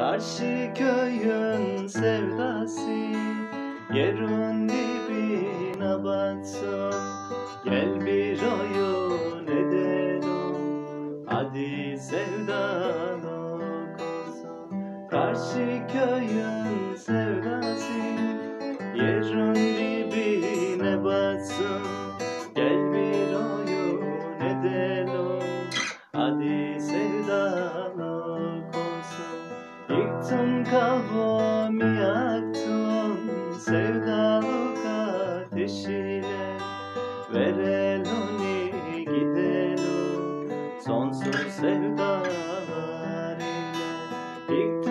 Karşı köyün sevdası yerin dibine batsın. Gel bir oyun edelim, hadi sevdalık olsun. Karşı köyün sevdası yerin dibine batsın. Gel bir oyun edelim, hadi sevdalık olsun. Yıktın kalbimi, yaktın sevdalık ateşiyle. Verelim gidelim sonsuz sevdalar ile.